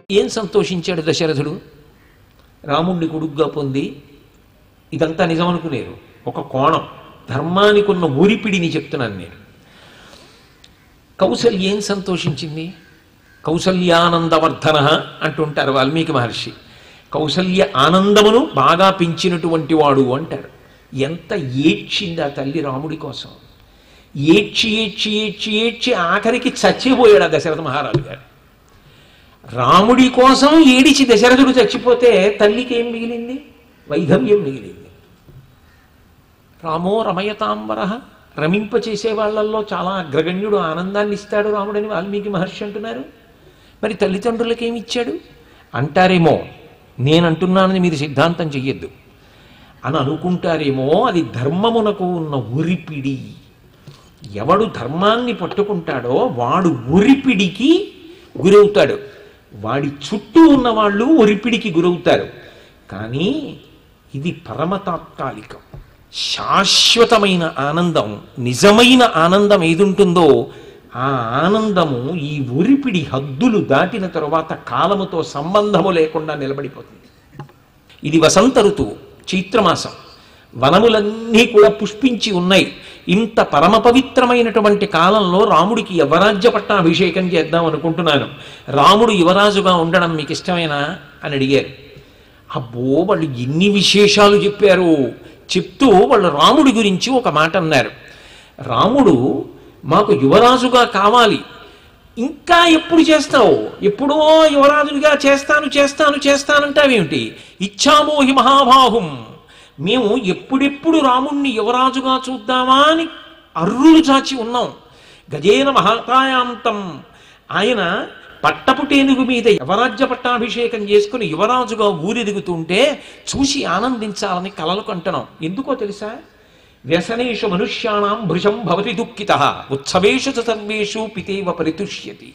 ఏం సంతోషించాడు దశరథుడు? రాముణ్ణి కొడుగ్గా పొంది ఇదంతా నిజమనుకునేరు. ఒక కోణం, ధర్మానికి ఉన్న ఊరిపిడిని చెప్తున్నాను నేను. కౌసల్య ఏం సంతోషించింది? కౌసల్యానందవర్ధన అంటుంటారు వాల్మీకి మహర్షి. కౌసల్య ఆనందమును బాగా పెంచినటువంటి వాడు అంటారు. ఎంత ఏడ్చింది ఆ తల్లి రాముడి కోసం! ఏడ్చి ఏడ్చి ఏడ్చి ఏడ్చి ఆఖరికి చచ్చిపోయాడు ఆ దశరథ మహారాజు గారు. రాముడి కోసం ఏడిచి దశరథుడు చచ్చిపోతే తల్లికి ఏం మిగిలింది? వైధవ్యం మిగిలింది. రామో రమయతాంబర, రమింపచేసే వాళ్ళల్లో చాలా అగ్రగణ్యుడు, ఆనందాన్ని ఇస్తాడు రాముడని వాల్మీకి మహర్షి అంటున్నారు. మరి తల్లిదండ్రులకి ఏమి ఇచ్చాడు అంటారేమో, నేనంటున్నానని మీరు సిద్ధాంతం చెయ్యొద్దు అని అనుకుంటారేమో. అది ధర్మమునకు ఉన్న ఉరిపిడి. ఎవడు ధర్మాన్ని పట్టుకుంటాడో వాడు ఉరిపిడికి గురవుతాడు. వాడి చుట్టూ ఉన్న వాళ్ళు ఉరిపిడికి గురవుతారు. కానీ ఇది పరమతాత్కాలికం. శాశ్వతమైన ఆనందం, నిజమైన ఆనందం ఏదుంటుందో ఆ ఆనందము ఈ ఉరిపిడి హద్దులు దాటిన తరువాత కాలముతో సంబంధము లేకుండా నిలబడిపోతుంది. ఇది వసంత ఋతువు, చైత్రమాసం. వనములన్నీ కూడా పుష్పించి ఉన్నాయి. ఇంత పరమ పవిత్రమైనటువంటి కాలంలో రాముడికి యువరాజ్య పట్టాభిషేకం చేద్దాం అనుకుంటున్నాను. రాముడు యువరాజుగా ఉండడం మీకు ఇష్టమేనా అని అడిగారు. అబ్బో, వాళ్ళు ఎన్ని విశేషాలు చెప్పారు. చెప్తూ వాళ్ళు రాముడి గురించి ఒక మాట అన్నారు. రాముడు మాకు యువరాజుగా కావాలి. ఇంకా ఎప్పుడు చేస్తావు? ఎప్పుడో యువరాజుగా చేస్తాను చేస్తాను చేస్తానంటావేమిటి? ఇచ్చామోహి మహాబాహుం, మేము ఎప్పుడెప్పుడు రాముణ్ణి యువరాజుగా చూద్దామా అని అర్రులు చాచి ఉన్నాం. గజేన మహాకాయాంతం, ఆయన పట్టపుటేనుగు మీద యువరాజ్య పట్టాభిషేకం చేసుకుని యువరాజుగా ఊరెదుగుతుంటే చూసి ఆనందించాలని కలలు కంటున్నాం. ఎందుకో తెలుసా? వ్యసనేషు మనుష్యాణం భృశం భవతి దుఃఖితః ఉత్సవేషు సర్వేషు పితేవ పరితుష్యతి.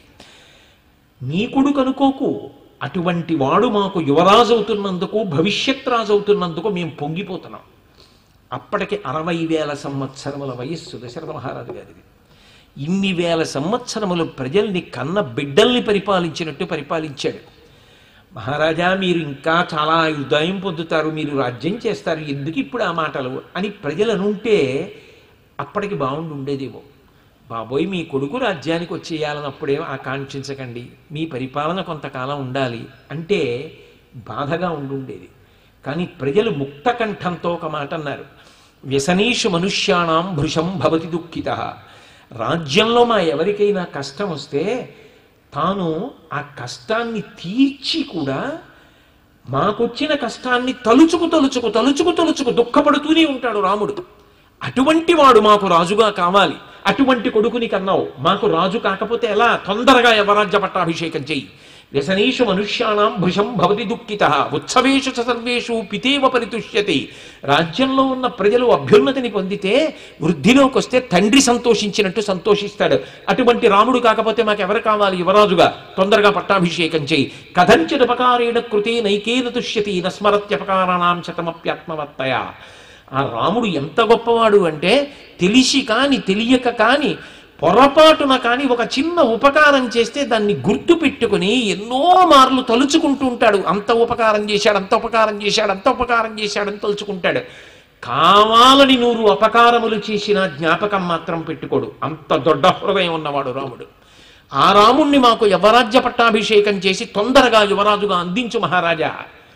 నీ కొడుకు అనుకోకు, అటువంటి వాడు మాకు యువరాజు అవుతున్నందుకు, భవిష్యత్ రాజు అవుతున్నందుకు మేము పొంగిపోతున్నాం. అప్పటికి 60,000 సంవత్సరముల వయస్సు దశరథ మహారాజు గారిది. ఇన్ని వేల సంవత్సరములు ప్రజల్ని కన్న బిడ్డల్ని పరిపాలించినట్టు పరిపాలించాడు. మహారాజా, మీరు ఇంకా చాలా ఉదయం పొందుతారు, మీరు రాజ్యం చేస్తారు, ఎందుకు ఇప్పుడు ఆ మాటలు అని ప్రజలు అనుంటే అప్పటికి బాగుండి ఉండేదేమో. బాబోయ్, మీ కొడుకు రాజ్యానికి వచ్చేయాలన్నప్పుడేమో ఆకాంక్షించకండి, మీ పరిపాలన కొంతకాలం ఉండాలి అంటే బాధగా ఉండుండేది. కానీ ప్రజలు ముక్త కంఠంతో ఒక మాట అన్నారు. వ్యసనేషు మనుష్యాణం భృశం భవతి దుఃఖితః. రాజ్యంలో మా ఎవరికైనా కష్టం వస్తే తాను ఆ కష్టాన్ని తీర్చి కూడా మాకొచ్చిన కష్టాన్ని తలుచుకు తలుచుకు తలుచుకు తలుచుకు దుఃఖపడుతూనే ఉంటాడు రాముడు. అటువంటి వాడు మాకు రాజుగా కావాలి. అటువంటి కొడుకుని కన్నావు, మాకు రాజు కాకపోతే ఎలా? తొందరగా యువరాజ్య పట్టాభిషేకం చెయ్యి. వ్యసనేషు మనుష్యాణం భృశం భవతి దుఃఖితః ఉత్సవేషు సర్వేషు పితేవ పరితుష్యతి. రాజ్యంలో ఉన్న ప్రజలు అభ్యున్నతిని పొందితే, వృద్ధిలోకి వస్తే తండ్రి సంతోషించినట్టు సంతోషిస్తాడు. అటువంటి రాముడు కాకపోతే మాకెవరు కావాలి యువరాజుగా? తొందరగా పట్టాభిషేకం చెయ్యి. కథంచిదుపకారేణ కృతే నైకేన తుష్యతి నస్మరత్యపకారాణం శతమప్యాత్మవత్తయ. ఆ రాముడు ఎంత గొప్పవాడు అంటే, తెలిసి కాని తెలియక కాని పొరపాటున కానీ ఒక చిన్న ఉపకారం చేస్తే దాన్ని గుర్తు పెట్టుకుని ఎన్నో మార్లు తలుచుకుంటూ ఉంటాడు. అంత ఉపకారం చేశాడు, అంత ఉపకారం చేశాడు, అంత ఉపకారం చేశాడని తలుచుకుంటాడు. కావాలని 100 అపకారములు చేసిన జ్ఞాపకం మాత్రం పెట్టుకోడు. అంత దొడ్డ హృదయం ఉన్నవాడు రాముడు. ఆ రాముణ్ణి మాకు యువరాజ్య పట్టాభిషేకం చేసి తొందరగా యువరాజుగా అందించు మహారాజా.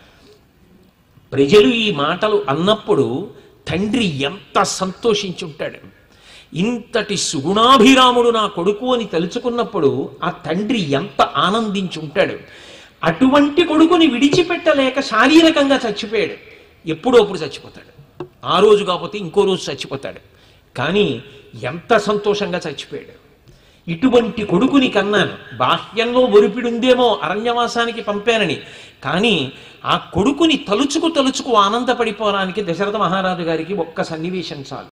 ప్రజలు ఈ మాటలు అన్నప్పుడు తండ్రి ఎంత సంతోషించుంటాడు. ఇంతటి సుగుణాభిరాముడు నా కొడుకు అని తలుచుకున్నప్పుడు ఆ తండ్రి ఎంత ఆనందించుంటాడు. అటువంటి కొడుకుని విడిచిపెట్టలేక శారీరకంగా చచ్చిపోయాడు. ఎప్పుడో అప్పుడు చచ్చిపోతాడు. ఆ రోజు కాకపోతే ఇంకో రోజు చచ్చిపోతాడు. కానీ ఎంత సంతోషంగా చచ్చిపోయాడు. ఇటువంటి కొడుకుని కన్నాను. బాహ్యంలో ఒరిపిడుందేమో అరణ్యవాసానికి పంపానని, కానీ ఆ కొడుకుని తలుచుకు తలుచుకు ఆనందపడిపోవడానికి దశరథ మహారాజు గారికి ఒక్క సన్నివేశం చాలు.